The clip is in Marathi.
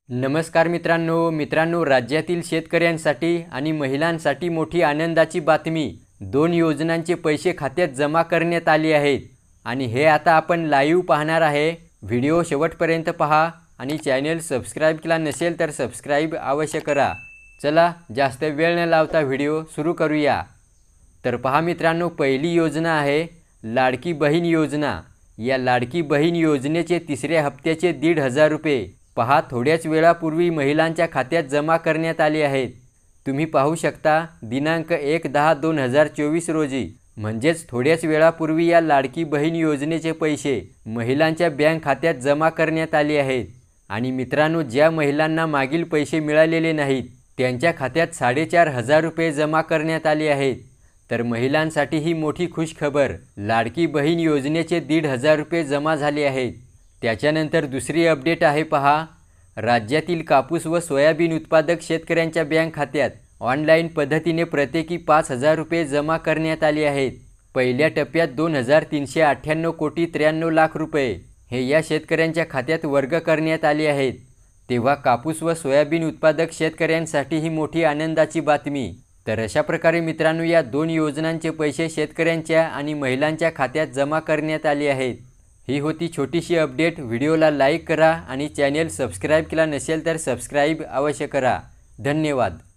नमस्कार मित्रांनो राज्यातील शेतकऱ्यांसाठी आणि महिलांसाठी मोठी आनंदाची बातमी। 2 योजनांचे पैसे खात्यात जमा करण्यात आले आहेत आणि हे आता आपण लाईव्ह पाहणार आहे। व्हिडिओ शेवटपर्यंत पहा आणि चॅनल सबस्क्राइब केला नसेल तर सबस्क्राइब अवश्य करा। चला जास्त वेळ न लावता व्हिडिओ सुरू करूया। तर पहा मित्रांनो, पहिली योजना आहे लाडकी बहीण योजना। या लाडकी बहीण योजनेचे तिसऱ्या हप्त्याचे 1,500 रुपये पहा थोड्याच वेळापूर्वी महिलांच्या खात्यात जमा करण्यात आले आहेत। तुम्ही पाहू शकता दिनांक 1/10/2024 रोजी म्हणजेच थोड्याच वेळापूर्वी या लाडकी बहीण योजनेचे पैसे महिलांच्या बँक खात्यात जमा करण्यात आले आहेत। आणि मित्रांनो, ज्या महिलांना मागील पैसे मिळालेले नाहीत त्यांच्या खात्यात 4,500 रुपये जमा करण्यात आले आहेत। तर महिलांसाठी ही मोठी खुश खबर, लाडकी बहीण योजनेचे 1,500 रुपये जमा झाले आहेत। त्याच्यानंतर दुसरी अपडेट आहे पहा, राज्यातील कापूस व सोयाबीन उत्पादक शेतकऱ्यांच्या बँक खात्यात ऑनलाईन पद्धतीने प्रत्येकी 5,000 रुपये जमा करण्यात आले आहेत। पहिल्या टप्प्यात 2,398 कोटी 93 लाख रुपये हे या शेतकऱ्यांच्या खात्यात वर्ग करण्यात आले आहेत। तेव्हा कापूस व सोयाबीन उत्पादक शेतकऱ्यांसाठी ही मोठी आनंदाची बातमी। तर अशा प्रकारे मित्रांनो, या 2 योजनांचे पैसे शेतकऱ्यांच्या आणि महिलांच्या खात्यात जमा करण्यात आले आहेत। ही होती छोटीशी अपडेट। व्हिडिओला लाईक करा आणि चॅनल सबस्क्राइब केला नसेल तर सबस्क्राइब अवश्य करा। धन्यवाद।